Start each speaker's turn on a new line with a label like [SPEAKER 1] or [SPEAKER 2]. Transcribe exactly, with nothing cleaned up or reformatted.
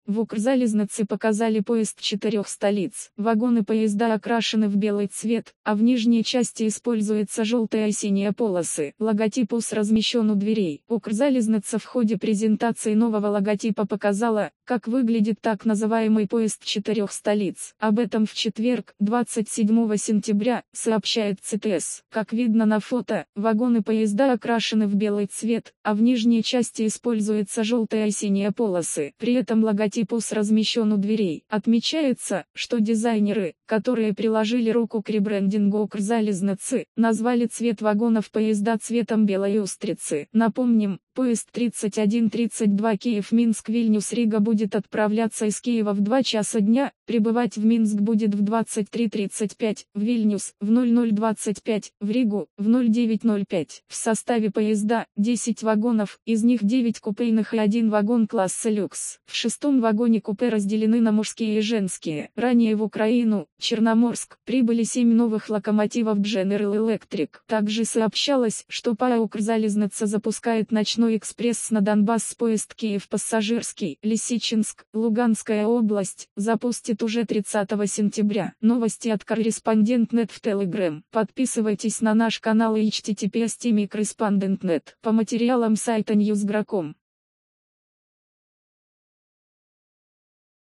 [SPEAKER 1] В Укрзалезнице показали поезд четырех столиц. Вагоны поезда окрашены в белый цвет, а в нижней части используются желтые и синие полосы. Логотип УС размещен у дверей. Укрзалезница в ходе презентации нового логотипа показала, как выглядит так называемый поезд четырех столиц. Об этом в четверг, двадцать седьмого сентября, сообщает ЦТС. Как видно на фото, вагоны поезда окрашены в белый цвет, а в нижней части используются желтые и синие полосы. При этом логотип УС размещен у дверей. Отмечается, что дизайнеры, которые приложили руку к ребрендингу Укрзалезницы, назвали цвет вагонов поезда цветом белой устрицы. Напомним, поезд тридцать один тридцать два Киев-Минск-Вильнюс-Рига будет отправляться из Киева в два часа дня, прибывать в Минск будет в двадцать три тридцать пять, в Вильнюс – в ноль ноль двадцать пять, в Ригу – в ноль девять ноль пять. В составе поезда десять вагонов, из них девять купейных и один вагон класса люкс. В шестом вагоне купе разделены на мужские и женские. Ранее в Украину, Черноморск, прибыли семь новых локомотивов General Electric. Также сообщалось, что ПАО «Укрзалезница» запускает ночной экспресс на Донбасс. Поезд Киев-Пассажирский, Лисичинск, Луганская область, запустит уже тридцатого сентября. Новости от Корреспондент точка нет в Telegram. Подписывайтесь на наш канал и эйч ти ти пи эс точка корреспондент точка нет по материалам сайта ньюс точка гра точка ком.